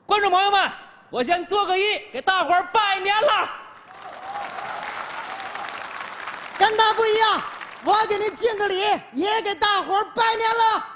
观众朋友们，我先做个揖，给大伙儿拜年了。 跟他不一样，我给你敬个礼，也给大伙儿拜年了。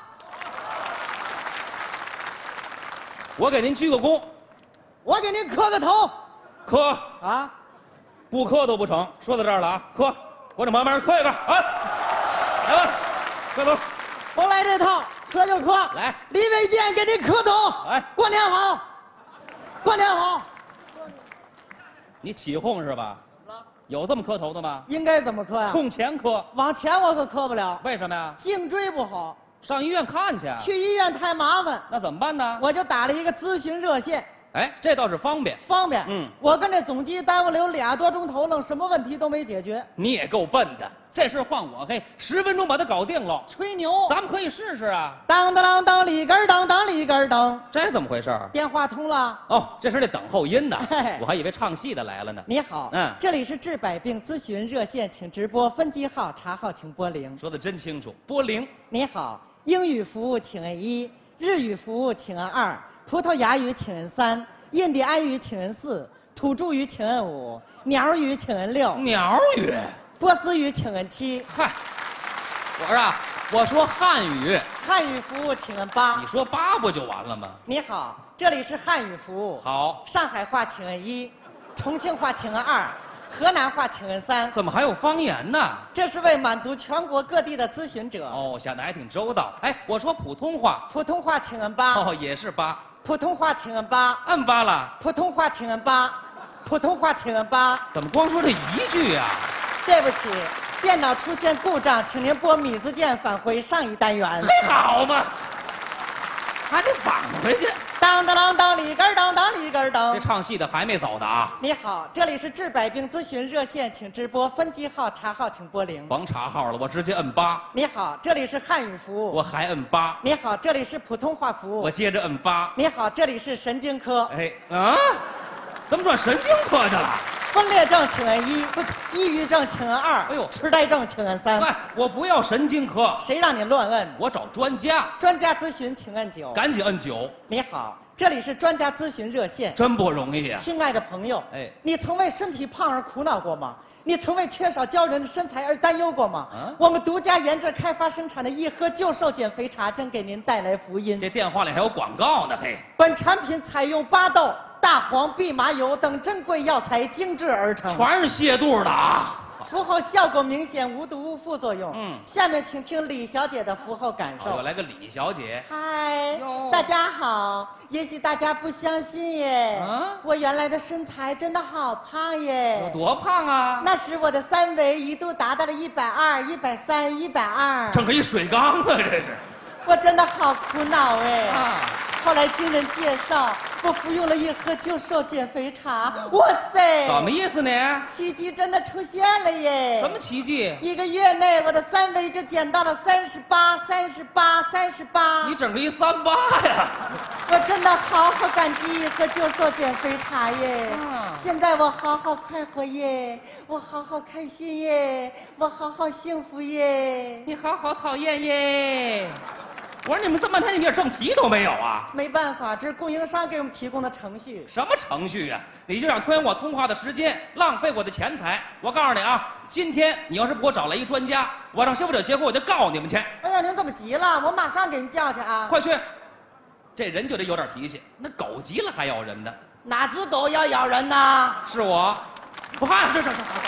我给您鞠个躬， 我给您磕个头。 磕啊， 不磕都不成。说到这儿了啊，磕！观众朋友们，磕一个啊！来吧，磕头。 不来这套，磕就磕。 来， 李伟健给您磕头。 来， 过年好，过年好。 你起哄是吧？有这么磕头的吗？ 应该怎么磕呀？ 冲前磕。 往前我可磕不了， 为什么呀？ 颈椎不好， 上医院看去。 去医院太麻烦。 那怎么办呢？ 我就打了一个咨询热线。 哎，这倒是方便。 方便。我跟这总机耽误了有2多钟头了，什么问题都没解决。 你也够笨的，这事换我嘿，10分钟把它搞定了。 吹牛， 咱们可以试试啊！ 当当当当里根当当里根当， 这怎么回事？ 电话通了。 哦，这是那等候音呢， 嘿我还以为唱戏的来了呢。 你好，这里是治百病咨询热线，请直拨分机号，查号请拨0。 说的真清楚，拨0。 你好，英语服务请按1，日语服务请按2，葡萄牙语请按3，印第安语请按4，土著语请按5，鸟语请按6， 鸟语， 波斯语请按7。 嗨，我说汉语， 汉语服务请按8。 你说8不就完了吗？ 你好，这里是汉语服务。 好， 上海话请按1，重庆话请按2，河南话请按3。 怎么还有方言呢？ 这是为满足全国各地的咨询者。 哦，想得还挺周到。哎，我说普通话， 普通话请按8。 哦，也是8。 普通话请按8。 按8了。 普通话请按8。普通话请按8。 怎么光说这一句呀？ 对不起，电脑出现故障，请您拨米字键返回上一单元。 嘿，好嘛，还得返回去。 当当当当里根当当里根当。 这唱戏的还没走的啊！ 你好，这里是治百病咨询热线，请直拨分机号，查号请拨0。 甭查号了，我直接摁8。 你好，这里是汉语服务。 我还摁8。 你好，这里是普通话服务。 我接着摁8。 你好，这里是神经科。 哎啊，怎么转神经科去了？ 分裂症请按1，抑郁症请按2， 哎呦， 痴呆症请按3。 哎，我不要神经科， 谁让你乱摁？ 我找专家。 专家咨询请按9。 赶紧摁9。 你好，这里是专家咨询热线。 真不容易呀！ 亲爱的朋友， 哎， 你曾为身体胖而苦恼过吗？你曾为缺少骄人的身材而担忧过吗？我们独家研制开发生产的一盒救瘦减肥茶将给您带来福音。 这电话里还有广告呢，嘿！ 本产品采用巴豆、大黄、蓖麻油等珍贵药材精制而成， 全是泻肚的啊！ 服后效果明显，无毒无副作用。下面请听李小姐的服后感受。 又来个李小姐。 嗨，大家好。也许大家不相信耶，我原来的身材真的好胖耶。 有多胖啊？ 那时我的3围一度达到了120、130、120， 整个一水缸啊！这是。 我真的好苦恼哎。后来经人介绍，我服用了一盒救瘦减肥茶，哇塞！ 什么意思呢？ 奇迹真的出现了耶！ 什么奇迹 ？1个月内，我的3围就减到了38、38、38。 你整个一38呀！ 我真的好感激一盒救瘦减肥茶耶！现在我好快活耶，我好开心耶，我好幸福耶！ 你好讨厌耶！我说你们这么半天，你点正题都没有啊？ 没办法，这是供应商给我们提供的程序。 什么程序啊？你就想拖延我通话的时间，浪费我的钱财。我告诉你啊，今天你要是不给我找来一专家，我上消费者协会我就告你们去。 哎呀，您怎么急了？我马上给您叫去啊！ 快去！这人就得有点脾气，那狗急了还咬人呢。 哪只狗要咬人呢？ 是我。不嗨，这。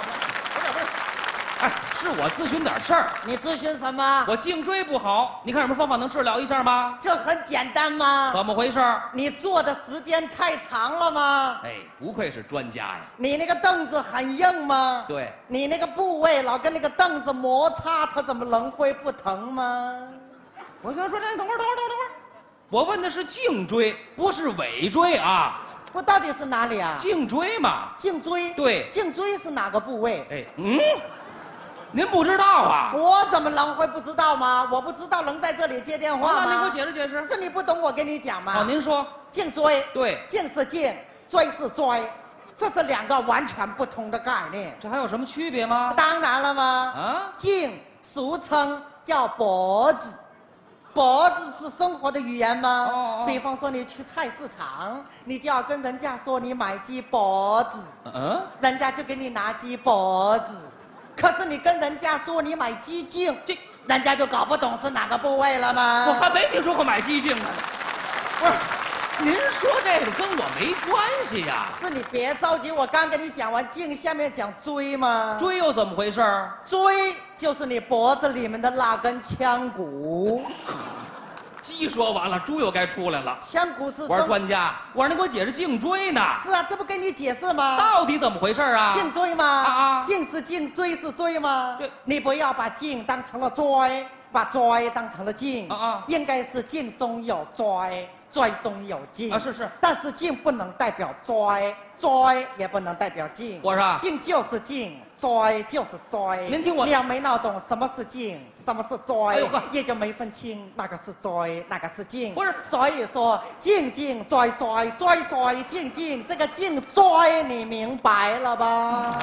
哎，是我咨询点事儿。 你咨询什么？ 我颈椎不好，你看有什么方法能治疗一下吗？ 这很简单吗？ 怎么回事？ 你坐的时间太长了吗？ 哎，不愧是专家呀。 你那个凳子很硬吗？ 对。 你那个部位老跟那个凳子摩擦，它怎么能会不疼吗？ 我想说，等会儿，我问的是颈椎，不是尾椎啊。 我到底是哪里啊？ 颈椎嘛。 颈椎。对。颈椎是哪个部位？ 哎，您不知道啊？ 我怎么能会不知道吗？我不知道能在这里接电话吗？ 那您给我解释解释。 是你不懂，我给你讲嘛。 好，您说。 颈椎。 对。 颈是颈，椎是椎，这是2个完全不同的概念。 这还有什么区别吗？ 当然了吗？颈俗称叫脖子， 脖子是生活的语言吗？ 哦比方说你去菜市场，你就要跟人家说你买鸡脖子，人家就给你拿鸡脖子。可是你跟人家说你买鸡颈，人家就搞不懂是哪个部位了吗？ 我还没听说过买鸡颈呢。不是，您说这个跟我没关系呀。 是你别着急，我刚跟你讲完颈，下面讲椎嘛。 椎又怎么回事？ 椎就是你脖子里面的那根腔骨。 鸡说完了，猪又该出来了。 腔骨是我是专家，我让你给我解释颈椎呢。 是啊，这不跟你解释吗？ 到底怎么回事啊？ 颈椎吗？ 啊， 颈是颈，椎是椎吗？ 对， 你不要把颈当成了椎，把椎当成了颈。应该是颈中有椎，椎中有颈。 是。 但是颈不能代表椎，椎也不能代表颈。 我说， 颈就是颈，椎就是椎。 您听我， 你要没闹懂什么是颈，什么是椎，也就没分清哪个是椎，哪个是颈。 不是， 所以说颈椎颈，这个颈椎你明白了吧？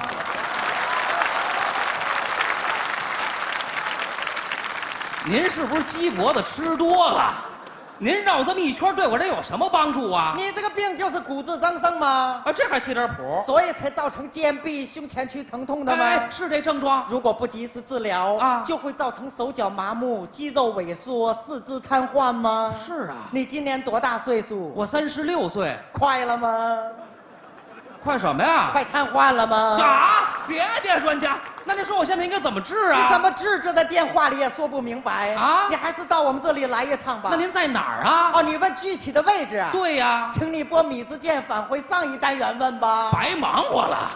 您是不是鸡脖子吃多了？您绕这么一圈，对我这有什么帮助啊？ 你这个病就是骨质增生吗？ 这还贴点谱， 所以才造成肩臂、胸前区疼痛的吗？ 是这症状。 如果不及时治疗就会造成手脚麻木、肌肉萎缩、四肢瘫痪吗？ 是啊。 你今年多大岁数？ 我36岁。 快了吗？ 快什么呀？ 快瘫痪了吗？ 别介，专家。那您说我现在应该怎么治啊？ 你怎么治？这在电话里也说不明白你还是到我们这里来一趟吧。 那您在哪儿啊？ 你问具体的位置啊？ 对呀。 请你拨米字键返回上一单元问吧。 白忙活了。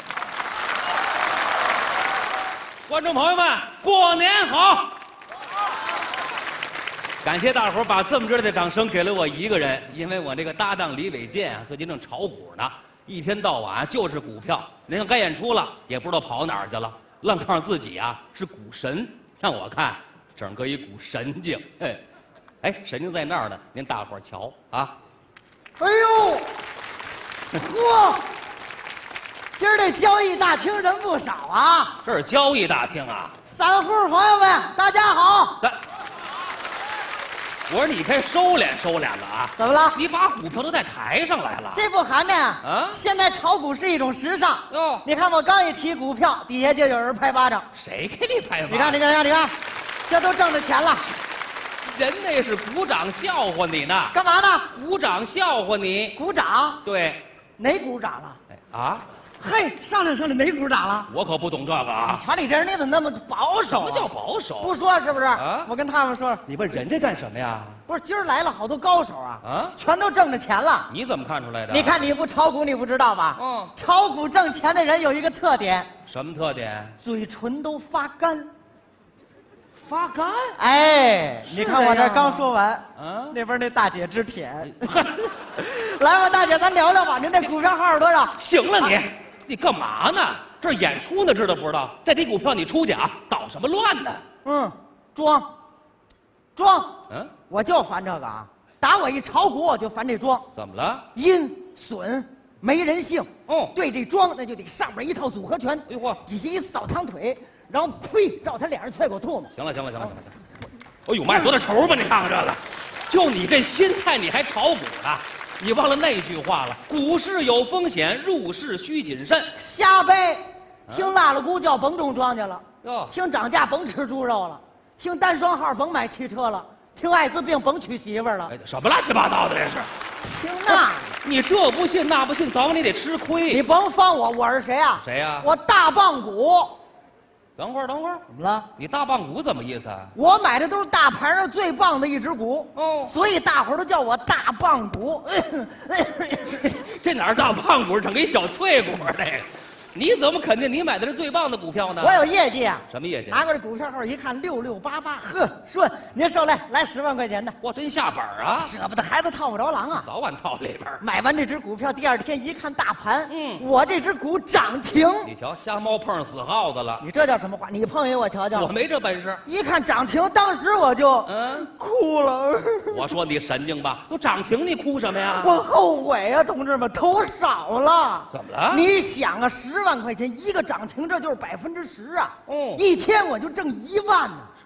观众朋友们，过年好！感谢大伙儿把这么热烈的掌声给了我一个人，因为我这个搭档李伟健最近正炒股呢。一天到晚就是股票，您看该演出了，也不知道跑哪儿去了，愣告诉自己是股神，让我看整个一股神经。神经在那儿呢，您大伙儿瞧啊！ 哎呦，嚯，今儿这交易大厅人不少啊！ 这是交易大厅啊！ 散户朋友们，大家好！ 我说你该收敛收敛了啊！ 怎么了？ 你把股票都带台上来了， 这不寒碜现在炒股是一种时尚你看我刚一提股票，底下就有人拍巴掌。 谁给你拍巴掌？ 你看，这都挣着钱了。 人那是鼓掌笑话你呢。 干嘛呢？ 鼓掌笑话你。 鼓掌？ 对。 哪鼓掌了？嘿，商量哪股涨了？ 我可不懂这个啊！ 你瞧你这人，你怎么那么保守？ 什么叫保守？ 不说是不是？我跟他们说。 你问人家干什么呀？ 不是，今儿来了好多高手全都挣着钱了。 你怎么看出来的？ 你看你不炒股，你不知道吧？炒股挣钱的人有一个特点。 什么特点？ 嘴唇都发干。 发干？ 你看我这刚说完，那边那大姐直舔。来吧，大姐，咱聊聊吧。您这股票号是多少？ 行了你干嘛呢？这演出呢，知道不知道？再提股票你出去捣什么乱呢？ 装，我就烦这个打我一炒股我就烦这装。 怎么了？ 阴损，没人性。对这装那就得上边一套组合拳，底下一扫堂腿，然后呸，照他脸上啐口唾沫。 行了。哎呦妈呀，多大仇吧？你看看这个，就你这心态，你还炒股呢？你忘了那句话了？股市有风险，入市需谨慎。 瞎背，听拉拉姑叫甭种庄稼了，听涨价甭吃猪肉了，听单双号甭买汽车了，听艾滋病甭娶媳妇儿了。 什么乱七八糟的这是？ 听那， 你这不信那不信，早晚你得吃亏。 你甭放我，我是谁啊？ 谁呀？ 我大棒股。 等会儿，怎么了？ 你大棒股怎么意思啊？ 我买的都是大盘上最棒的一只股所以大伙儿都叫我大棒股。 这哪是大棒股，整个一小脆股这个。你怎么肯定你买的是最棒的股票呢？ 我有业绩啊！ 什么业绩？ 拿过来股票号一看，6688，呵，顺，您收来10万块钱的。 哇，真下本啊！ 舍不得孩子套不着狼啊！ 早晚套里边。 买完这只股票，第二天一看大盘，我这只股涨停。 你瞧，瞎猫碰上死耗子了。 你这叫什么话？你碰一我瞧瞧。 我没这本事。 一看涨停，当时我就哭了。 我说你神经吧，都涨停你哭什么呀？ 我后悔呀，同志们，投少了。 怎么了？ 你想10万块钱一个涨停，这就是10%啊！一天我就挣1万呢。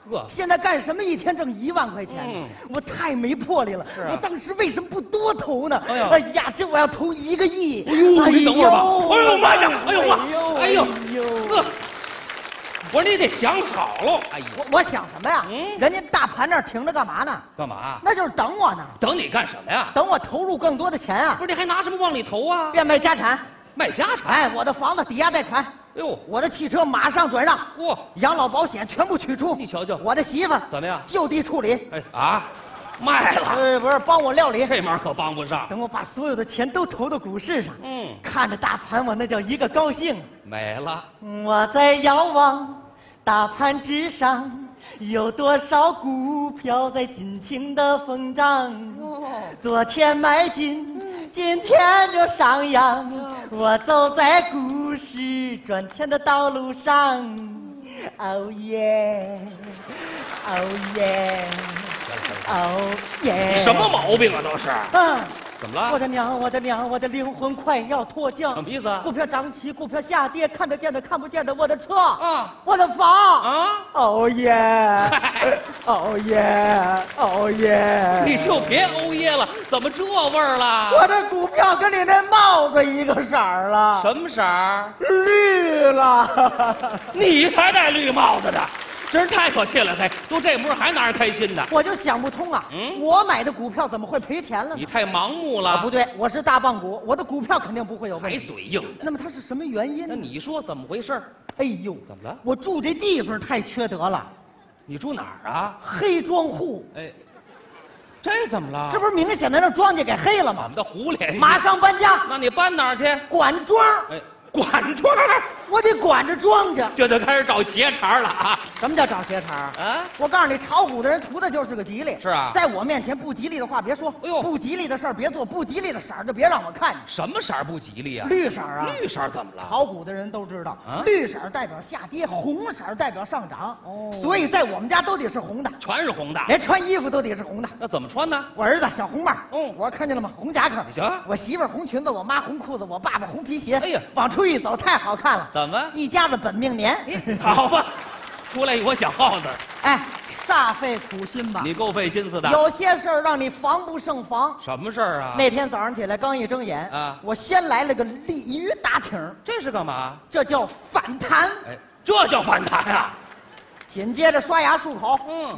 呵， 现在干什么一天挣1万块钱？我太没魄力了。我当时为什么不多投呢？哎呀，这我要投1个亿！ 哎呦，你等会儿吧。哎呦妈呀！哎呦妈！哎呦，哥，我说你得想好喽。哎呦， 我想什么呀？人家大盘那儿停着干嘛呢？ 干嘛？ 那就是等我呢。 等你干什么呀？ 等我投入更多的钱啊！ 不是，你还拿什么往里投啊？ 变卖家产。 卖家产？ 哎，我的房子抵押贷款。 哎呦， 我的汽车马上转让。 哇， 养老保险全部取出。 你瞧瞧， 我的媳妇儿怎么样？ 就地处理。 哎啊，卖了？ 不是，帮我料理。 这忙可帮不上。 等我把所有的钱都投到股市上，看着大盘，我那叫一个高兴。 没了。 我在遥望大盘之上，有多少股票在尽情的疯涨？昨天买进，今天就上扬。我走在股市赚钱的道路上。哦耶，哦耶，哦耶！ 你什么毛病啊？都是。怎么了？ 我的娘，我的娘，我的灵魂快要脱缰。 什么意思啊？ 股票涨起，股票下跌，看得见的看不见的，我的车啊， 我的房啊，哦耶，哦耶，哦耶！ 你就别哦耶了，怎么这味儿了？ 我这股票跟你那帽子一个色儿了。 什么色儿？ 绿了。 你才戴绿帽子呢！真是太可气了，嘿，都这模样还拿人开心呢？ 我就想不通啊，我买的股票怎么会赔钱了呢？ 你太盲目了。 不对，我是大棒股，我的股票肯定不会有问题。 还嘴硬的。 那么它是什么原因呢？ 那你说怎么回事？ 哎呦， 怎么了？ 我住这地方太缺德了。 你住哪儿啊？ 黑庄户。 哎，这怎么了？ 这不是明显的让庄稼给黑了吗？ 我们的胡联系。 马上搬家。 那你搬哪儿去？ 管庄。 哎，管庄。 我得管着庄稼。 这就开始找鞋茬了啊！ 什么叫找鞋茬啊？ 我告诉你，炒股的人图的就是个吉利。 是啊， 在我面前不吉利的话别说。哎呦，不吉利的事儿别做，不吉利的色儿就别让我看见。 什么色儿不吉利啊？ 绿色啊！ 绿色怎么了？ 炒股的人都知道，绿色代表下跌，红色代表上涨。哦，所以在我们家都得是红的， 全是红的， 连穿衣服都得是红的。 那怎么穿呢？ 我儿子小红帽，我看见了吗？红夹克。 行。 我媳妇儿红裙子，我妈红裤子，我爸爸红皮鞋。 哎呀， 往出一走太好看了。 怎么？ 一家子本命年。 好吧，出来我小耗子。 哎，煞费苦心吧？ 你够费心思的。 有些事儿让你防不胜防。 什么事儿啊？ 那天早上起来刚一睁眼啊，我先来了个鲤鱼打挺。 这是干嘛？ 这叫反弹。 哎，这叫反弹啊！ 紧接着刷牙漱口。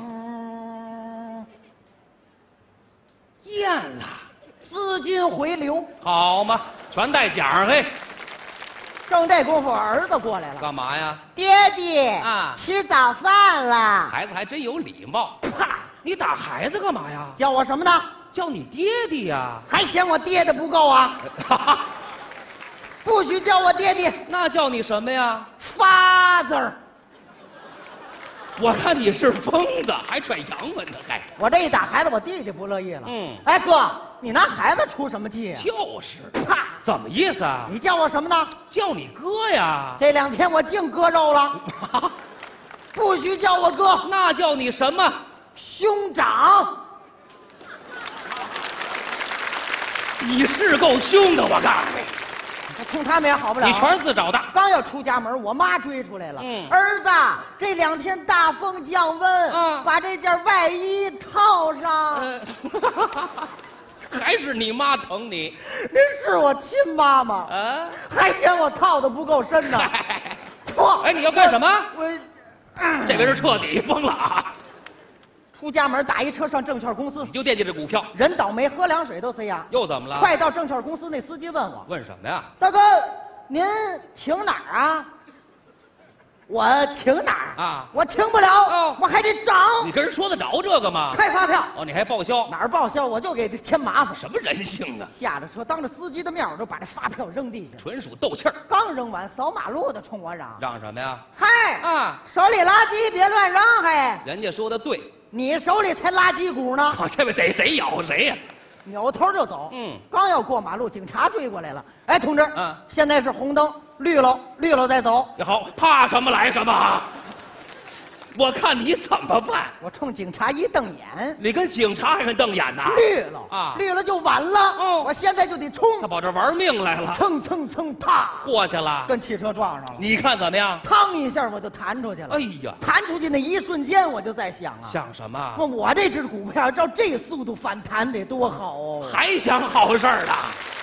咽了。 资金回流。 好嘛，全带奖嘿。 正这功夫，儿子过来了。 干嘛呀？ 爹爹啊，吃早饭了。 孩子还真有礼貌。啪！你打孩子干嘛呀？ 叫我什么呢？ 叫你爹爹呀。 还嫌我爹的不够啊？不许叫我爹爹。 那叫你什么呀 ？Father。 我看你是疯子，还拽洋文呢，还。 我这一打孩子，我弟弟不乐意了。哎哥，你拿孩子出什么气啊？ 就是。啪！怎么意思啊？ 你叫我什么呢？ 叫你哥呀。 这2天我净割肉了。不许叫我哥。 那叫你什么？ 兄长。 你是够凶的，我告诉你。 冲他们也好不了。 你全是自找的。 刚要出家门，我妈追出来了。儿子，这2天大风降温，把这件外衣套上。 还是你妈疼你？ 您是我亲妈妈啊，还嫌我套的不够深呢。 哎，你要干什么？ 我， 这个人彻底疯了啊！ 出家门打一车上证券公司， 你就惦记这股票， 人倒霉喝凉水都塞牙。 又怎么了？ 快到证券公司，那司机问我， 问什么呀？ 大哥，您停哪儿啊？我停哪儿啊？我停不了，我还得涨。 你跟人说得着这个吗？ 开发票哦，你还报销？ 哪儿报销？我就给他添麻烦。 什么人性啊！ 下了车，当着司机的面，我就把这发票扔地下， 纯属斗气儿。 刚扔完，扫马路的冲我嚷：“ 嚷什么呀？ 嗨啊，手里垃圾别乱扔！嘿， 人家说的对， 你手里才垃圾股呢！ 这位逮谁咬谁呀！” 扭头就走。刚要过马路，警察追过来了。哎，同志，现在是红灯，绿了再走。 好，怕什么来什么。 我看你怎么办？ 我冲警察一瞪眼， 你跟警察还瞪眼呐？ 绿了啊， 绿了就完了。 哦， 我现在就得冲， 他跑这玩命来了， 蹭蹭蹭，踏过去了， 跟汽车撞上了。 你看怎么样？ 嘡一下我就弹出去了。 哎呀， 弹出去那一瞬间我就在想啊， 想什么？ 我这只股票照这速度反弹得多好哦！ 还想好事儿呢？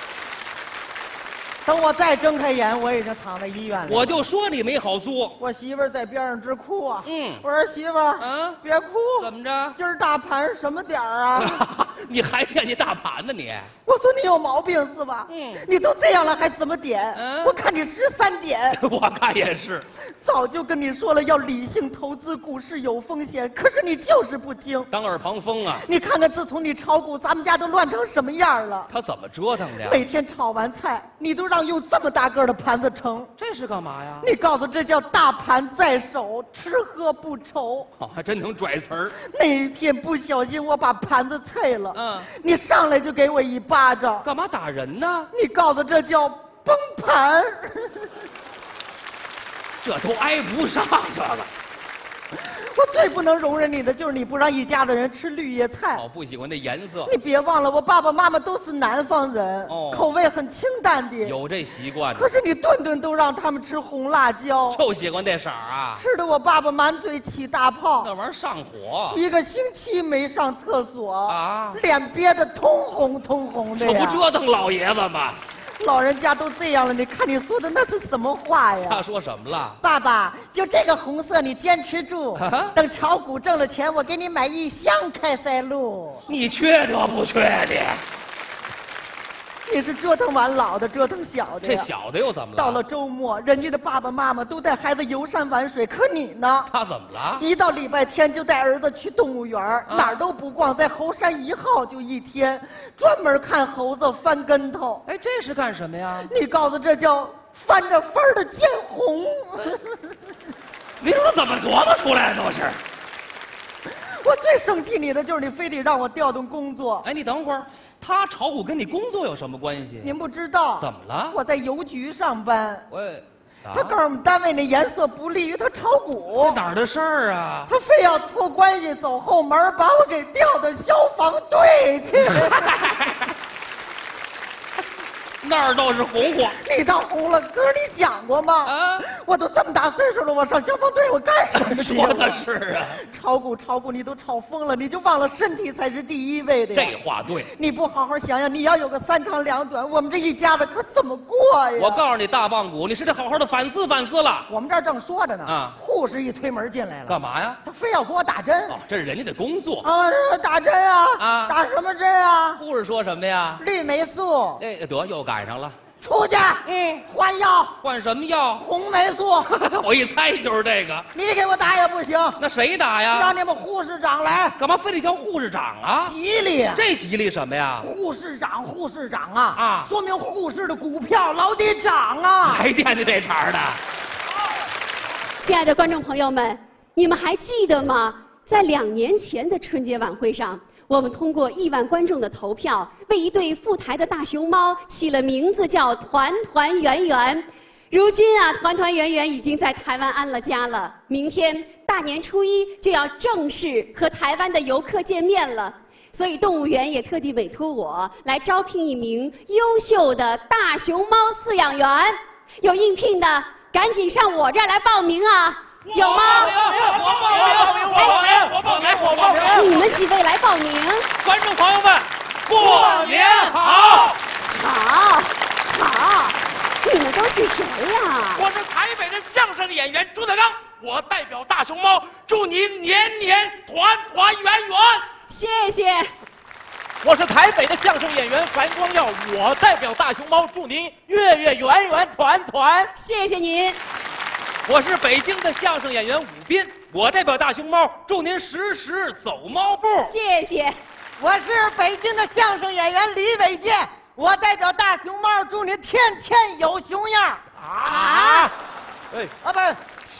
等我再睁开眼，我已经躺在医院里。 我就说你没好做。 我媳妇儿在边上直哭啊。我说媳妇儿，别哭， 怎么着？ 今儿大盘什么点儿啊？ 你还惦记大盘呢你？ 我说你有毛病是吧？你都这样了还怎么点？我看你13点。 我看也是。 早就跟你说了要理性投资，股市有风险，可是你就是不听， 当耳旁风啊！ 你看看自从你炒股，咱们家都乱成什么样了？ 他怎么折腾的呀？ 每天炒完菜，你都让用这么大个的盘子盛， 这是干嘛呀？ 你告诉这叫大盘在手，吃喝不愁。 还真能拽词儿。 那一天不小心我把盘子碎了，你上来就给我一巴掌， 干嘛打人呢？ 你告诉这叫崩盘。 这都挨不上这个。 我最不能容忍你的就是你不让一家子人吃绿叶菜。 不喜欢那颜色。 你别忘了，我爸爸妈妈都是南方人，口味很清淡的。 有这习惯。 可是你顿顿都让他们吃红辣椒， 就喜欢那色儿啊！ 吃得我爸爸满嘴起大泡， 那玩意儿上火。 1个星期没上厕所啊， 脸憋得通红通红的。 这不折腾老爷子吗？ 老人家都这样了，你看你说的那是什么话呀？ 他说什么了？ 爸爸，就这个红色你坚持住，等炒股挣了钱，我给你买1箱开塞露。 你缺德不缺的？ 你是折腾完老的，折腾小的。 这小的又怎么了？ 到了周末，人家的爸爸妈妈都带孩子游山玩水，可你呢？ 他怎么了？ 一到礼拜天就带儿子去动物园，哪儿都不逛，在猴山1号就1天，专门看猴子翻跟头。 哎，这是干什么呀？ 你告诉这叫翻着翻的见红。 你说怎么琢磨出来的都是？ 我最生气你的就是你非得让我调动工作。 哎，你等会儿，他炒股跟你工作有什么关系？ 您不知道？ 怎么了？ 我在邮局上班。 他告诉我们单位那颜色不利于他炒股。 这哪儿的事儿啊？ 他非要托关系走后门，把我给调到消防队去。 那儿倒是红火， 你倒红了，可是你想过吗？我都这么大岁数了，我上消防队我干什么去？ 说的是啊， 炒股你都炒疯了，你就忘了身体才是第一位的呀。 这话对， 你不好好想想，你要有个3长2短，我们这一家子可怎么过呀？ 我告诉你，大棒骨，你是得好好的反思反思了。 我们这儿正说着呢，护士一推门进来了， 干嘛呀？ 他非要给我打针。 这是人家的工作啊，打针啊！打什么针啊？ 护士说什么呀？ 绿霉素。 哎，得又赶上了。 出去，换药， 换什么药？ 红霉素。 我一猜就是这个。 你给我打也不行， 那谁打呀？ 让你们护士长来。 干嘛非得叫护士长啊？ 吉利， 这吉利什么呀？ 护士长啊！说明护士的股票老得涨啊！ 还惦记这茬的。 亲爱的观众朋友们，你们还记得吗？在2年前的春节晚会上，我们通过亿万观众的投票，为一对赴台的大熊猫起了名字叫团团圆圆。如今啊，团团圆圆已经在台湾安了家了。明天大年初1就要正式和台湾的游客见面了，所以动物园也特地委托我来招聘一名优秀的大熊猫饲养员。有应聘的，赶紧上我这儿来报名啊！有吗？ 我报名！ 你们几位来报名。 观众朋友们，过年好！ 好，你们都是谁呀？ 我是台北的相声演员朱德刚，我代表大熊猫祝您年年团团圆圆。 谢谢。 我是台北的相声演员樊光耀，我代表大熊猫祝您月月圆圆团团。 谢谢您。 我是北京的相声演员武斌，我代表大熊猫祝您时时走猫步。 谢谢。 我是北京的相声演员李伟健，我代表大熊猫祝您天天有熊样。 不是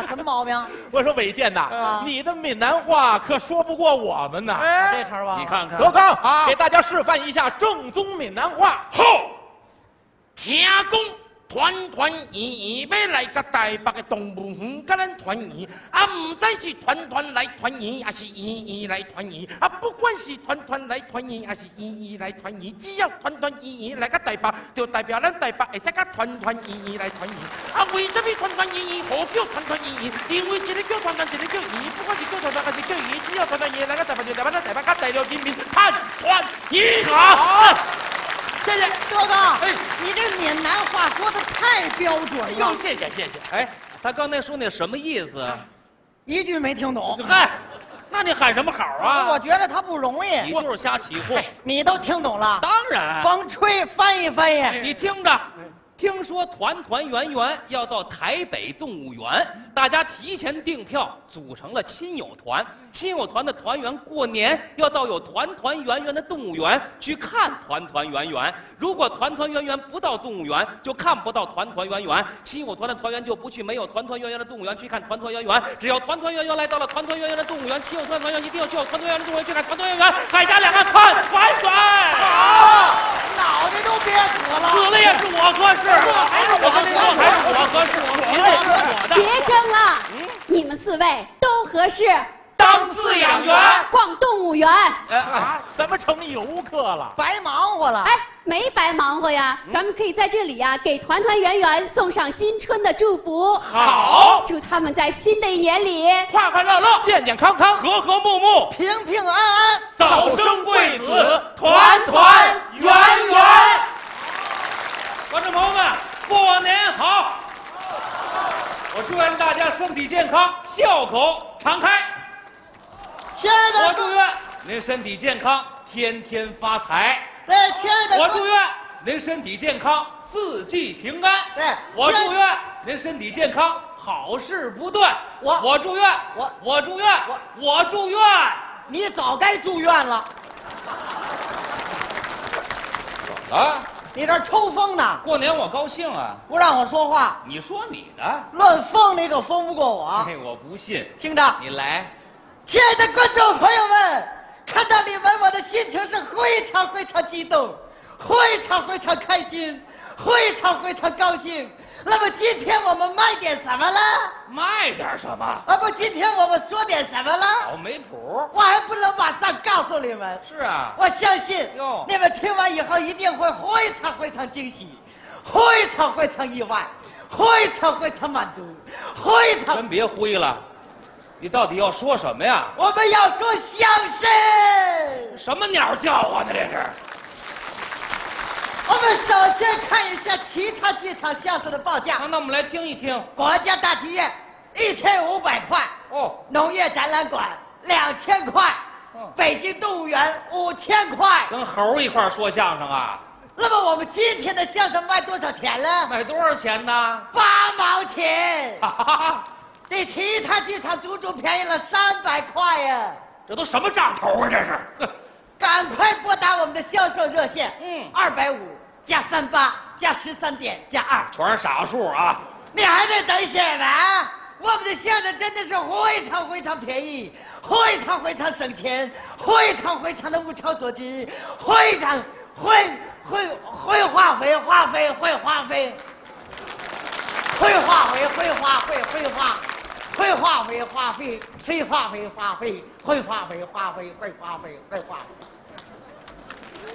啊？什么毛病？ 我说伟健呐，你的闽南话可说不过我们呐。 这茬吧， 你看看， 德刚啊，给大家示范一下正宗闽南话。 好，听讲团团圆圆要来个台北的动物园，跟咱团圆啊，唔知是团团来团圆，还是圆圆来团圆啊？不管是团团来团圆，还是圆圆来团圆，只要团团圆圆来个台北，就代表咱台北会使个团团圆圆来团圆。啊，为什么团团圆圆好叫团团圆圆？因为一个叫团团，一个叫圆圆，不管是叫团团还是叫圆圆，只要团团圆圆来个台北，就代表咱台北甲大陆人民团团圆好。 谢谢德哥，哎，你这闽南话说的太标准了。 谢谢谢谢。 哎，他刚才说那什么意思？ 一句没听懂。 嗨，那你喊什么好啊？ 我觉得他不容易。 你就是瞎起哄。 你都听懂了？ 当然。 甭吹，翻译翻译。 你听着。听说团团圆圆要到台北动物园，大家提前订票，组成了亲友团。亲友团的团员过年要到有团团圆圆的动物园去看团团圆圆。如果团团圆圆不到动物园，就看不到团团圆圆。亲友团的团员就不去没有团团圆圆的动物园去看团团圆圆。只要团团圆圆来到了团团圆圆的动物园，亲友团团员一定要去团团圆圆的动物园去看团团圆圆。海峡两岸看团圆。 好，脑袋都憋死了。 死了也是我合适。还是我跟你说，还是我合适，我的。 别争了，你们4位都合适。 当饲养员， 逛动物园。 咱们成游客了， 白忙活了。 哎，没白忙活呀，咱们可以在这里呀，给团团圆圆送上新春的祝福。 好， 祝他们在新的一年里快快乐乐、 健健康康、 和和睦睦、 平平安安、 早生贵子、团团圆圆。观众朋友们，过年好！我祝愿大家身体健康，笑口常开。 亲爱的， 我祝愿您身体健康，天天发财。 对，亲爱的， 我祝愿您身体健康，四季平安。 对， 我祝愿您身体健康，好事不断。我祝愿，我祝愿，我祝愿。 你早该住院了。 怎么了？ 你这抽风呢？ 过年我高兴啊！ 不让我说话， 你说你的， 论疯你可疯不过我。 哎，我不信。 听着， 你来。 亲爱的观众朋友们，看到你们，我的心情是非常非常激动，非常非常开心，非常非常高兴。那么今天我们卖点什么了？ 卖点什么？ 啊不，今天我们说点什么了？ 好没谱， 我还不能马上告诉你们。 是啊， 我相信你们听完以后一定会非常非常惊喜，非常非常意外，非常非常满足，非常。 真别灰了，你到底要说什么呀？ 我们要说相声。 什么鸟叫啊？呢这是。 我们首先看一下其他剧场相声的报价。 那我们来听一听。 国家大剧院1500块， 哦， 农业展览馆2000块，北京动物园5000块。 跟猴一块说相声啊？ 那么我们今天的相声卖多少钱了？ 卖多少钱呢 ？8毛钱。 哈哈哈， 比其他剧场足足便宜了300块呀！ 这都什么账头啊？这是。 赶快拨打我们的销售热线，250加38加13点加2， 全是傻数啊！ 你还在等什么？我们的相声真的是非常非常便宜，非常非常省钱，非常非常的物超所值，非常会化肥，化肥会化肥，会化肥会化肥会化。会化肥化肥，非化肥化肥，会化肥化肥，会化肥会化肥。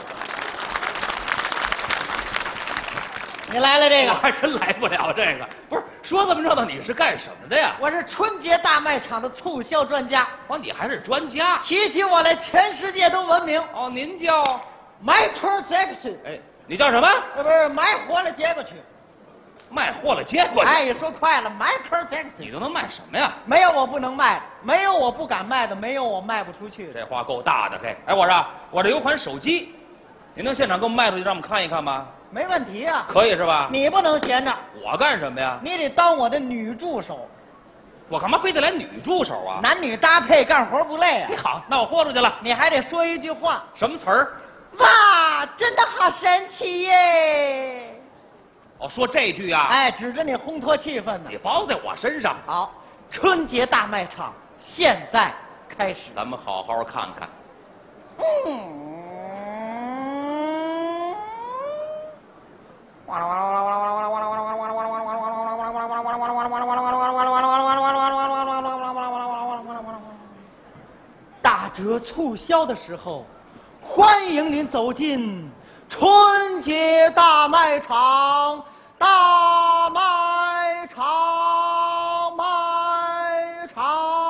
你来了这个， 我还真来不了这个。不是说这么热闹，你是干什么的呀？ 我是春节大卖场的促销专家。 哦，你还是专家。 提起我来，全世界都闻名。 哦，您叫 Michael Jackson。 哎，你叫什么？ 不是买火了接过去。 卖货了接过去。 哎，说快了 ，Michael Jackson。 你都能卖什么呀？ 没有我不能卖的，没有我不敢卖的，没有我卖不出去的。 这话够大的嘿！哎，我这有款手机，您能现场给我们卖出去，让我们看一看吗？ 没问题啊， 可以是吧？ 你不能闲着。 我干什么呀？ 你得当我的女助手。 我干嘛非得来女助手啊？ 男女搭配，干活不累啊。 好，那我豁出去了。 你还得说一句话。 什么词儿？ 哇，真的好神奇耶！ 哦，说这句啊？ 哎，指着你烘托气氛呢。 你包在我身上。 好，春节大卖场现在开始， 咱们好好看看。 打折促销的时候，欢迎您走进春节大卖场，大卖场，卖场。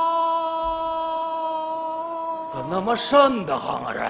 怎么那么瘆得慌啊这？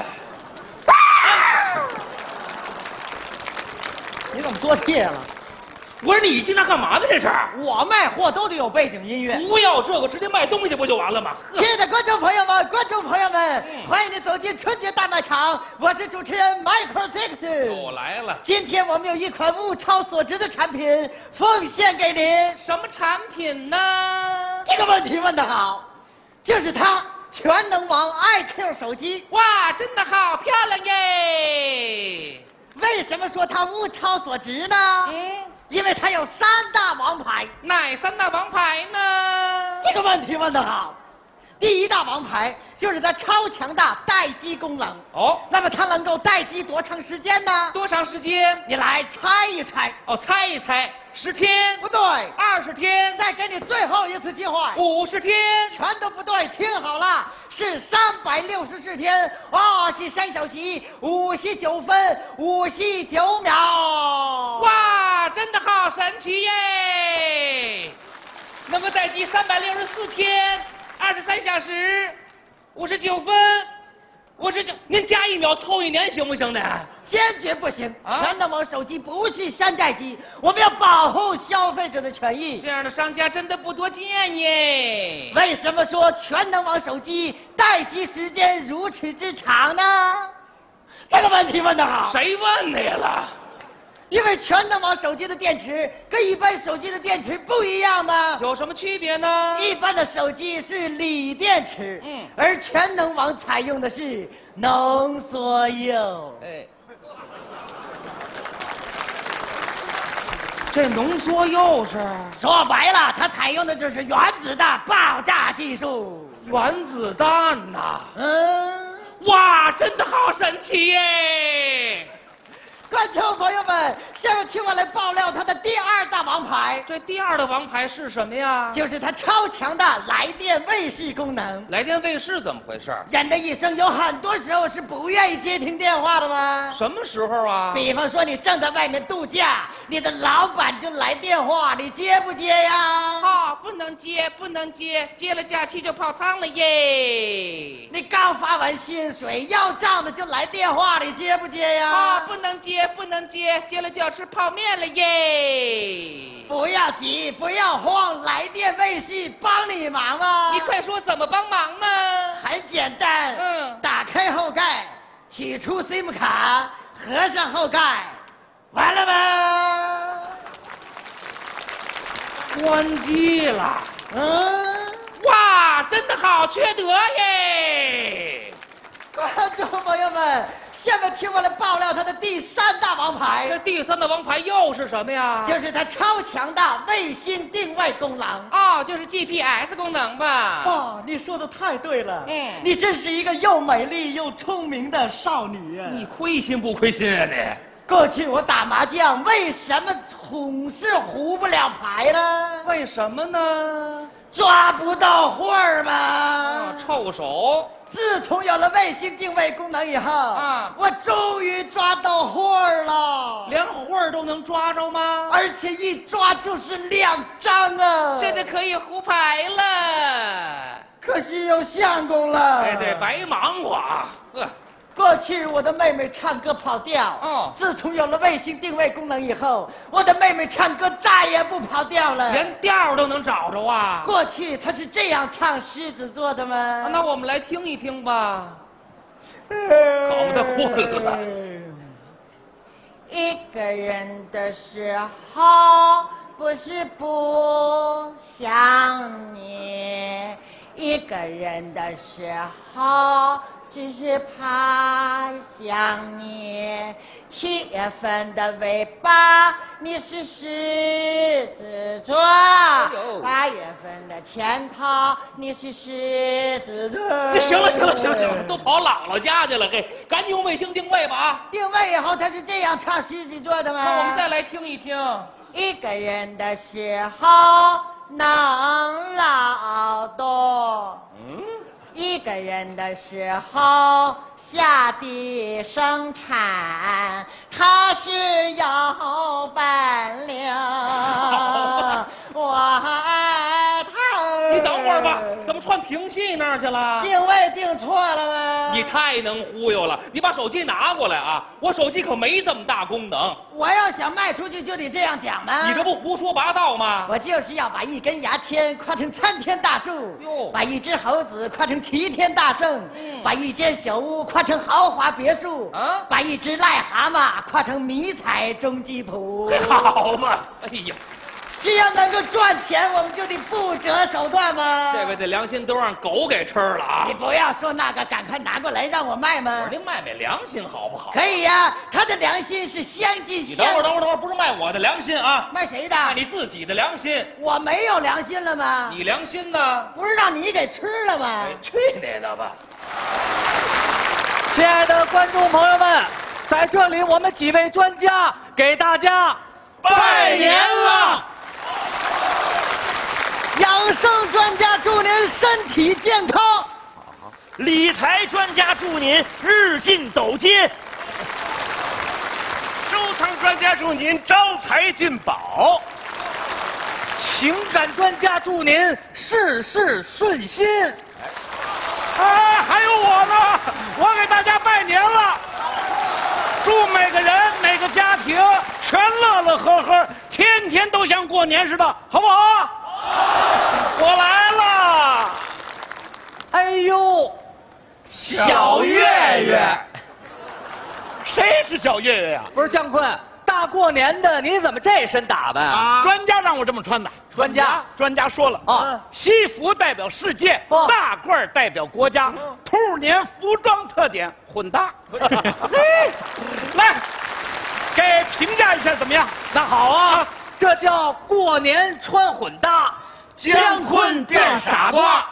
你怎么多贴了？ 我说你进那干嘛呢？这是？ 我卖货都得有背景音乐。 不要这个，直接卖东西不就完了吗？ 亲爱的观众朋友们，欢迎您走进春节大卖场，我是主持人 Michael Jackson。 又来了。 今天我们有一款物超所值的产品奉献给您。 什么产品呢？ 这个问题问得好，就是它全能王 iQ 手机。 哇，真的好漂亮耶！ 为什么说它物超所值呢？因为它有3大王牌。 哪3大王牌呢？ 这个问题问得好。第一大王牌就是它超强大待机功能。 哦， 那么它能够待机多长时间呢？ 多长时间？ 你来猜一猜。 哦，猜一猜，10天？ 不对 ，20天？ 再给你最后一次机会。 50天？ 全都不对，听好了，是364天23小时59分59秒。 哇，真的好神奇耶！能够待机364天，23小时59分59，您加1秒凑1年行不行呢？ 坚决不行！ 啊全能王手机不是山寨机，我们要保护消费者的权益。 这样的商家真的不多见耶。 为什么说全能王手机待机时间如此之长呢？这个问题问得好。 谁问你了？ 因为全能王手机的电池跟一般手机的电池不一样嘛。 有什么区别呢？ 一般的手机是锂电池，而全能王采用的是浓缩铀。 哎，这浓缩铀是？ 说白了，它采用的就是原子弹爆炸技术。 原子弹呐！ 哇， 真的好神奇耶！ 观众朋友们，下面听我来爆料它的第2大王牌。 这第2的王牌是什么呀？ 就是它超强的来电卫士功能。 来电卫士怎么回事？ 人的一生有很多时候是不愿意接听电话的吗？ 什么时候啊？ 比方说你正在外面度假，你的老板就来电话，你接不接呀？ 不能接，不能接，接了假期就泡汤了耶。 你刚发完薪水要账的就来电话，你接不接呀？ 不能接，不能接，接了就要吃泡面了耶。 不要急，不要慌，来电卫士帮你忙啊！ 你快说怎么帮忙呢？ 很简单，打开后盖，取出 SIM 卡，合上后盖，完了吗？ 关机了。哇，真的好缺德耶！ 观众朋友们，下面听我来爆料它的第3大王牌。 这第3的王牌又是什么呀？ 就是它超强的卫星定位功能。 就是 GPS 功能吧？ 哇，你说的太对了。你真是一个又美丽又聪明的少女啊！ 你亏心不亏心啊你？ 过去我打麻将，为什么总是胡不了牌呢？ 为什么呢？ 抓不到会儿嘛。 臭手。 自从有了卫星定位功能以后，我终于抓到会儿了。 连会儿都能抓着吗？ 而且一抓就是2张啊！ 这就可以胡牌了。 可惜有相公了。 对，白忙活。 过去我的妹妹唱歌跑调，自从有了卫星定位功能以后，我的妹妹唱歌再也不跑调了， 连调都能找着啊！ 过去她是这样唱狮子座的吗？ 那我们来听一听吧。搞得困了。 一个人的时候，不是不想你。一个个人的时候，只是怕想你。7月份的尾巴，你是狮子座；8月份的前头，你是狮子座。 行了，都跑姥姥家去了，嘿，赶紧用卫星定位吧啊！ 定位以后，他是这样唱狮子座的吗？ 那我们再来听一听。 一个人的时候能劳动，一个人的时候下地生产，他是有本领。我爱他。 你等会儿吧，怎么串评戏那儿去了？ 定位定错了吗？ 你太能忽悠了！你把手机拿过来啊！我手机可没这么大功能。 我要想卖出去就得这样讲吗？ 你这不胡说八道吗？ 我就是要把一根牙签夸成参天大树，把一只猴子夸成齐天大圣，把一间小屋夸成豪华别墅，把一只癞蛤蟆夸成迷彩中吉普。 好嘛！哎呀， 只要能够赚钱，我们就得不择手段吗？ 这位的良心都让狗给吃了啊！ 你不要说那个，赶快拿过来让我卖吗？ 您卖良心好不好？ 可以呀，他的良心是相近你等会儿，不是卖我的良心啊！ 卖谁的？ 卖你自己的良心。 我没有良心了吗？ 你良心呢？ 不是让你给吃了吗？ 去你的吧！ 亲爱的观众朋友们，在这里我们几位专家给大家拜年了！ 养生专家祝您身体健康， 理财专家祝您日进斗金， 收藏专家祝您招财进宝， 情感专家祝您事事顺心。还有我呢，我给大家拜年了，祝每个人每个家庭全乐乐呵呵，天天都像过年似的，好不好？我来了。哎呦，小月月，谁是小月月呀？不是姜昆，大过年的你怎么这身打扮啊？专家让我这么穿的。专家说了啊，西服代表世界，大褂代表国家，兔年服装特点混搭。来，给评价一下怎么样？那好啊，这叫过年穿混搭。 姜昆变傻瓜。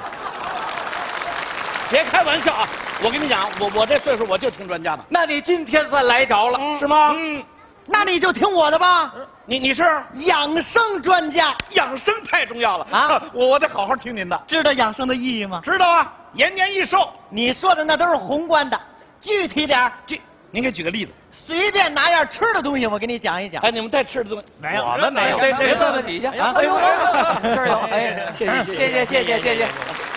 别开玩笑啊！我跟你讲，我这岁数我就听专家的。那你今天算来着了，是吗？ 那你就听我的吧。 你是养生专家， 养生太重要了啊！我得好好听您的。 知道养生的意义吗？ 知道啊，延年益寿。 你说的那都是宏观的，具体点儿。 您给举个例子。 随便拿样吃的东西，我给你讲一讲。 哎，你们带吃的东西没有？ 我们没有。 别问问底下啊！哎呦，这儿有。哎，谢谢。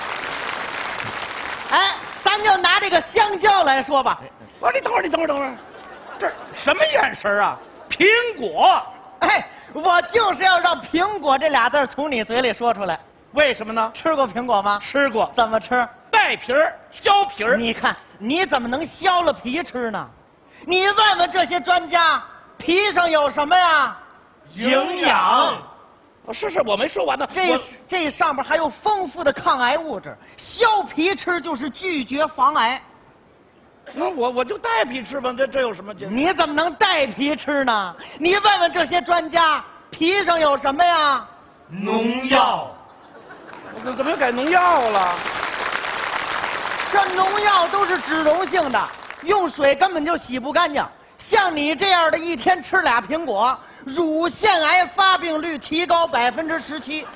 哎，咱就拿这个香蕉来说吧。 我说你等会儿，这什么眼神啊？苹果。 哎，我就是要让苹果这俩字从你嘴里说出来。 为什么呢？ 吃过苹果吗？ 吃过。 怎么吃？ 带皮儿，削皮儿。 你看，你怎么能削了皮吃呢？你问问这些专家，皮上有什么呀？ 营养。 是，我没说完呢。 这上面还有丰富的抗癌物质，削皮吃就是拒绝防癌。 那我就带皮吃吧，这有什么？ 你怎么能带皮吃呢？你问问这些专家，皮上有什么呀？ 农药。 怎么又改农药了？ 这农药都是脂溶性的，用水根本就洗不干净。像你这样的，一天吃俩苹果，乳腺癌发病率提高17%。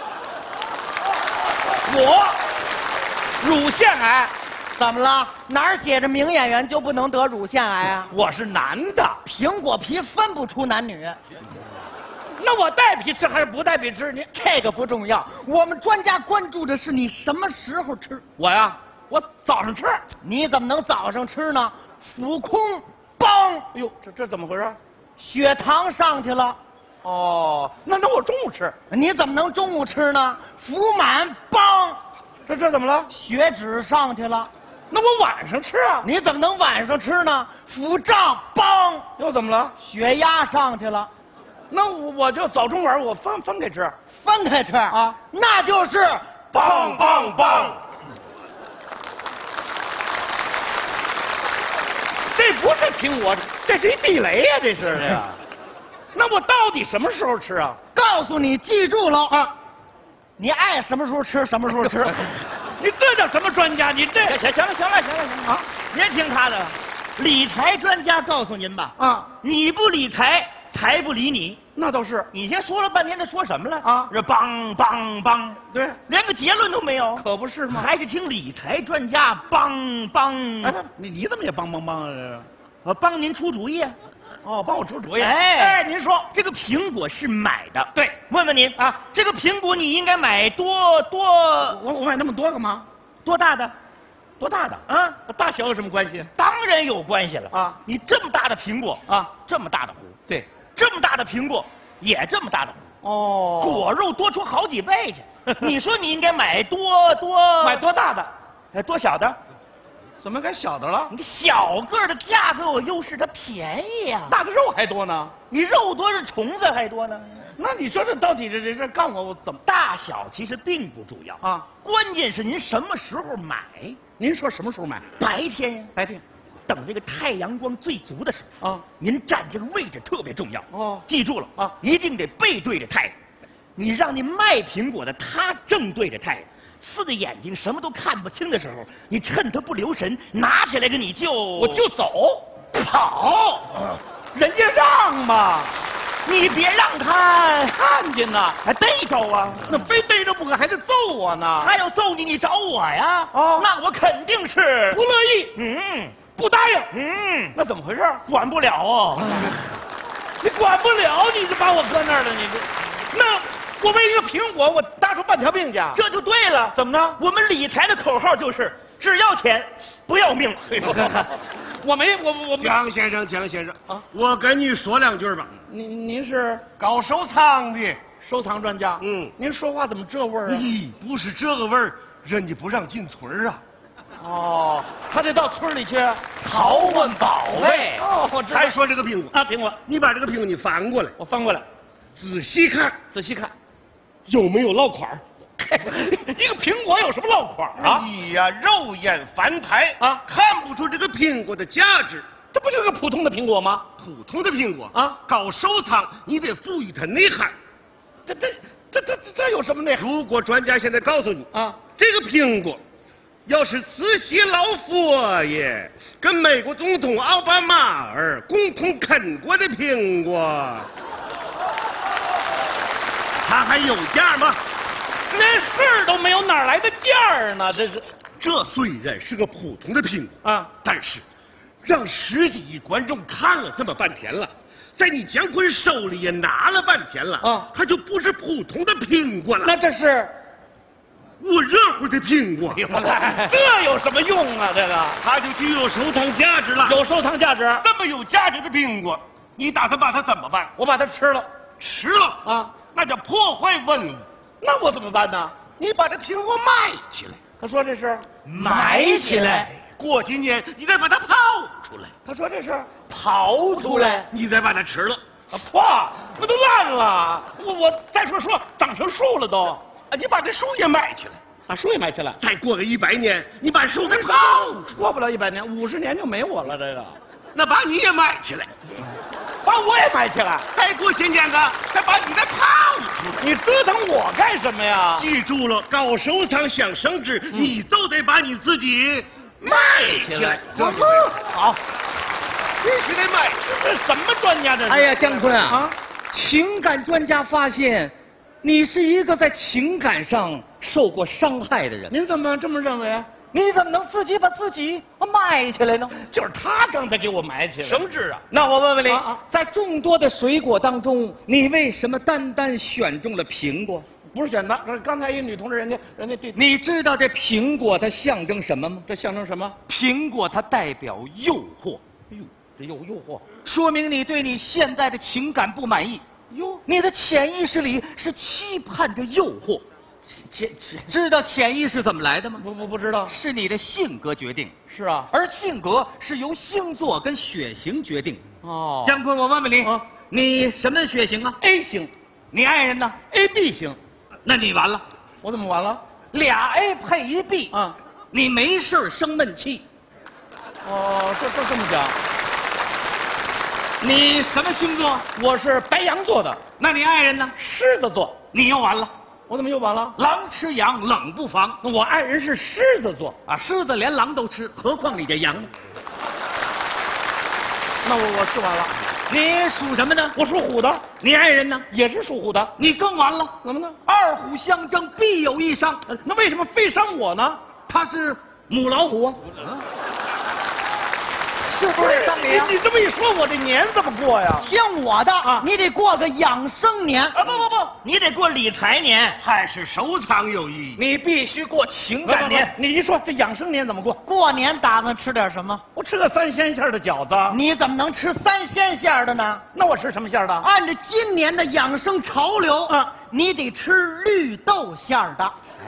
我乳腺癌怎么了？哪儿写着名演员就不能得乳腺癌啊？ 我是男的， 苹果皮分不出男女。 那我带皮吃还是不带皮吃？你这个不重要，我们专家关注的是你什么时候吃。 我呀，我早上吃。 你怎么能早上吃呢？腹空，梆！ 哎呦，这怎么回事？ 血糖上去了。 哦，那我中午吃。 你怎么能中午吃呢？腹满，梆！ 这怎么了？ 血脂上去了。 那我晚上吃啊？ 你怎么能晚上吃呢？腹胀，梆！ 又怎么了？ 血压上去了。 那我就早中晚我分开吃， 分开吃啊，那就是棒棒棒！ 这不是苹果，这是一地雷呀、这是这个。那我到底什么时候吃啊？ 告诉你，记住了啊， 你爱什么时候吃什么时候吃。 你这叫什么专家？你这行了啊！别听他的，理财专家告诉您吧啊， 你不理财，财不理你。 那倒是， 你先说了半天，他说什么了啊？ 这梆梆梆， 对， 连个结论都没有， 可不是吗？ 还是听理财专家梆梆。 哎，你怎么也梆梆梆啊？ 我帮您出主意啊。 哦，帮我出主意。 哎， 您说这个苹果是买的， 对？ 问问您啊， 这个苹果你应该买多？ 我买那么多干嘛？ 多大的？ 多大的啊？ 大小有什么关系当然有关系了啊！ 你这么大的苹果啊， 这么大的核， 对， 这么大的苹果也这么大的核， 哦， 果肉多出好几倍去。你说你应该买买多大的？ 哎，多小的？ 怎么该小的了？ 你小个的价格有优势，它便宜呀、 大的肉还多呢。 你肉多是虫子还多呢。 那你说这到底这干我怎么？ 大小其实并不重要啊， 关键是您什么时候买。 您说什么时候买？ 白天呀， 白天， 等这个太阳光最足的时候啊。 您站这个位置特别重要哦， 记住了啊， 一定得背对着太阳。你让你卖苹果的他正对着太阳，四的眼睛什么都看不清的时候，你趁他不留神拿起来个你就我就走跑， 人家让嘛， 你别让他看见呐， 还逮着啊！ 那非逮着不可，还得揍我呢。 他要揍你，你找我呀？ 哦那我肯定是不乐意，不答应，那怎么回事？ 管不了哦。 你管不了，你就把我搁那儿了，你这，那我为一个苹果，我搭出半条命去。 这就对了。 怎么着？ 我们理财的口号就是只要钱，不要命。 我江先生啊，我跟你说两句吧。 您是搞收藏的收藏专家？您说话怎么这味儿啊？ 咦，不是这个味儿，人家不让进村啊。 哦，他得到村里去淘换宝贝。 哦，我知道。 还说这个苹果啊，苹果， 你把这个苹果你翻过来， 我翻过来， 仔细看， 有没有落款？ 一个苹果有什么落款啊？ 你呀，肉眼凡胎啊， 看不出这个苹果的价值。 这不就是个普通的苹果吗？ 普通的苹果啊， 搞收藏你得赋予它内涵。 这有什么内涵？ 如果专家现在告诉你啊， 这个苹果要是慈禧老佛爷跟美国总统奥巴马尔共同啃过的苹果，它还有价吗？ 连事儿都没有，哪来的价儿呢？ 这虽然是个普通的苹果啊， 但是让10几亿观众看了这么半天了，在你姜昆手里也拿了半天了啊，它就不是普通的苹果了。 那这是我热乎的苹果， 这有什么用啊？这个它就具有收藏价值了。 有收藏价值。 这么有价值的苹果，你打算把它怎么办？ 我把它吃了。 吃了啊， 那叫破坏文物。 那我怎么办呢？ 你把这苹果买起来。 他说这是埋起来， 过几年你再把它刨出来。 他说这是刨出来， 你再把它吃了。 破，那都烂了。我再说长成树了都。 啊，你把这树也埋起来。 把树也埋起来。 再过个100年，你把树给刨出来。 过不了100年，50年就没我了。这个， 那把你也埋起来。 把我也埋起来。 再过些年呢，再把你再刨出来。 你折腾我干什么呀？ 记住了，搞收藏想升值，你就得把你自己埋起来。这就对了。 好， 必须得埋。 这什么专家这是？ 哎呀，姜昆啊，情感专家发现，你是一个在情感上受过伤害的人。 您怎么这么认为？ 你怎么能自己把自己埋起来呢？ 就是他刚才给我埋起来。 升值啊！ 那我问问你， 啊在众多的水果当中，你为什么单选中了苹果？ 不是选的，这刚才一女同志，人家对。 你知道这苹果它象征什么吗？ 这象征什么？ 苹果它代表诱惑。 哎呦，这诱惑， 说明你对你现在的情感不满意。 哟， 你的潜意识里是期盼着诱惑。知道潜意识怎么来的吗？ 不知道。 是你的性格决定。 是啊， 而性格是由星座跟血型决定。 哦， 姜昆，我问问你，你什么血型啊 ？A 型。 你爱人呢 ？AB 型。 那你完了。 我怎么完了？ 俩 A 配一 B 啊， 你没事生闷气。 哦，这么讲。 你什么星座？ 我是白羊座的， 那你爱人呢？ 狮子座。 你又完了， 我怎么又完了？ 狼吃羊，冷不防。 那我爱人是狮子座啊，狮子连狼都吃，何况你这羊呢？ 那我是完了。 你属什么呢？ 我属虎的。 你爱人呢？ 也是属虎的。 你更完了， 怎么呢？ 二虎相争，必有一伤。 那为什么非伤我呢？ 他是母老虎啊。是不是得伤你啊？ 你这么一说，我这年怎么过呀？ 听我的啊， 你得过个养生年。 不，你得过理财年， 还是收藏有意义。 你必须过情感年。 你一说这养生年怎么过？ 过年打算吃点什么？ 我吃个3鲜馅的饺子。 你怎么能吃3鲜馅的呢？ 那我吃什么馅的？ 按照今年的养生潮流啊， 你得吃绿豆馅的。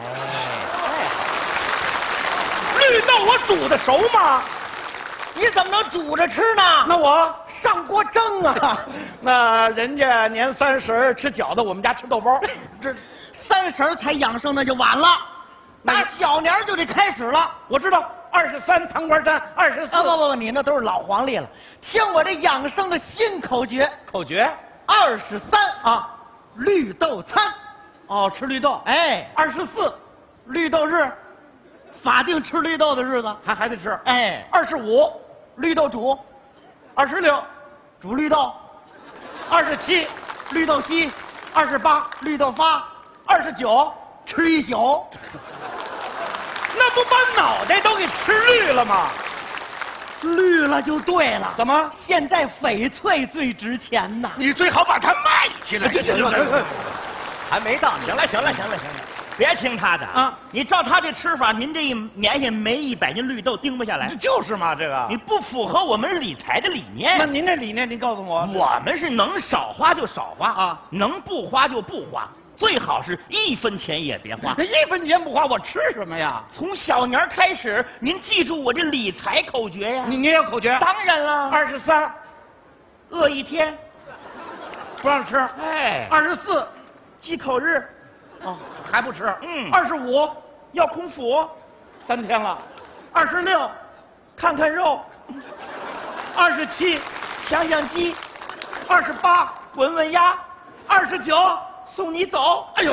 绿豆我煮的熟吗？ 你怎么能煮着吃呢？ 那我上锅蒸啊！ 那人家年30吃饺子，我们家吃豆包。这 30才养生，那就晚了。打小年就得开始了。 我知道，23糖瓜粘，24。 不，你那都是老黄历了。听我这养生的新口诀。 口诀 23 啊， 绿豆餐。 哦，吃绿豆。 哎 24， 绿豆日，法定吃绿豆的日子。 还得吃。 哎 25， 绿豆煮 26， 煮绿豆 27， 绿豆稀 28， 绿豆发 29， 吃一宿。 那不把脑袋都给吃绿了吗？ 绿了就对了。 怎么？ 现在翡翠最值钱呐！ 你最好把它卖起来。 还没到。行了，别听他的啊！ 你照他这吃法，您这一年下没100斤绿豆盯不下来。 就是嘛，这个你不符合我们理财的理念。 那您这理念，您告诉我。 我们是能少花就少花啊， 能不花就不花，最好是1分钱也别花。 那1分钱不花，我吃什么呀？ 从小年开始，您记住我这理财口诀呀。 你也有口诀？ 当然了 23， 饿1天， 不让吃。 哎 24， 忌口日， 哦，还不吃。 嗯 25， 要空腹 3天了。26， 看看肉 27， 想想鸡 28， 闻闻鸭 29， 送你走。 哎呦，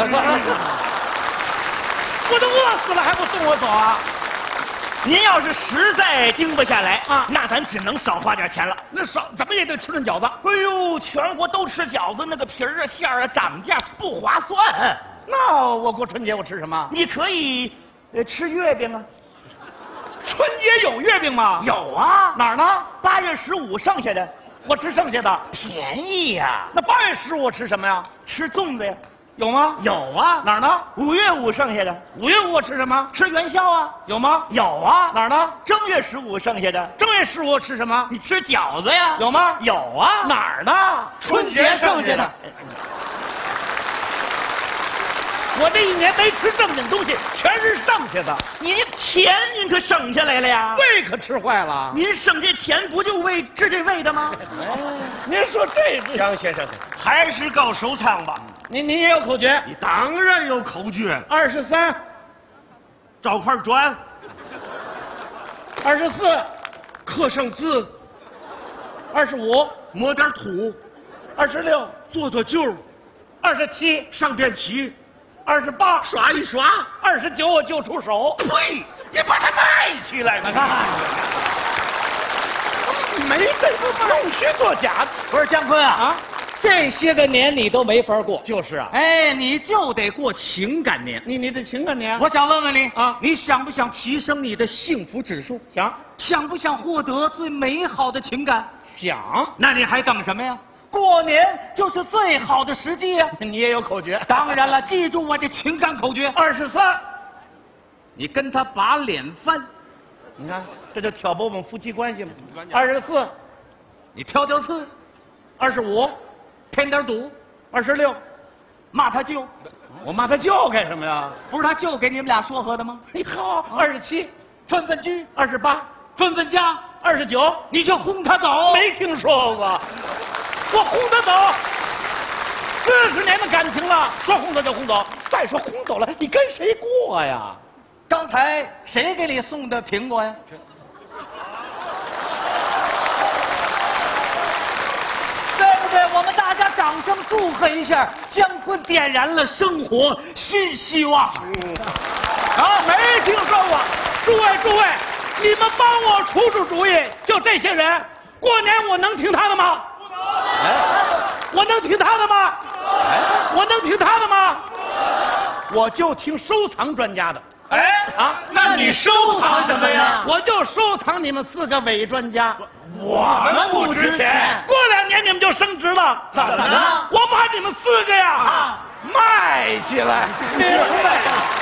我都饿死了，还不送我走啊？ 您要是实在盯不下来啊那咱只能少花点钱了。 那少怎么也得吃顿饺子。 哎呦，全国都吃饺子，那个皮儿啊馅儿啊涨价不划算。 那我过春节我吃什么？ 你可以，吃月饼啊。 春节有月饼吗？ 有啊， 哪儿呢 8月15剩下的， 我吃剩下的。 便宜呀。 那8月15我吃什么呀？ 吃粽子呀。 有吗？ 有啊。 哪儿呢 5月5剩下的， 5月5我吃什么？ 吃元宵啊。 有吗？ 有啊。 哪儿呢？ 正月15剩下的， 正月15我吃什么？ 你吃饺子呀。 有吗？ 有啊。 哪儿呢？ 春节剩下的。 我这一年没吃正经东西，全是剩下的。 您钱您可省下来了呀。 胃可吃坏了。 您省这钱不就为治这胃的吗？ 您说这杨先生，还是搞收藏吧。 您也有口诀？ 你当然有口诀。 23， 找块砖 24， 刻上字 25， 抹点土 26， 做做旧 27， 上点漆 28， 刷一刷 29我就出手。 呸！你把它卖起来！ 没这个弄虚作假。 不是姜昆啊，这些个年你都没法过。 就是啊， 哎，你就得过情感年。 你的情感年， 我想问问你啊， 你想不想提升你的幸福指数？想不想获得最美好的情感？ 想。 那你还等什么呀？过年就是最好的时机呀！ 你也有口诀？ 当然了，记住我这情感口诀 23， 你跟他把脸翻， 你看这就挑拨我们夫妻关系嘛。24， 你挑刺 25， 添点堵 26， 骂他舅， 我骂他舅干什么呀？ 不是他舅给你们俩说和的吗？ 嘿好，27， 分分居 28， 分分家 29， 你就轰他走。 没听说过，我轰他走。 40年的感情了，说轰走就轰走。再说轰走了，你跟谁过呀？ 刚才谁给你送的苹果呀？对不对？我们大家掌声祝贺一下，姜昆点燃了生活新希望。 啊，没听说过。诸位，你们帮我出主意，就这些人，过年我能听他的吗？不能。我能听他的吗？我能听他的吗？我就听收藏专家的。 那你收藏什么呀？ 我就收藏你们4个伪专家。 我们不值钱。 过2年你们就升值了。 怎么了？ 我把你们4个呀，卖起来。 明白了。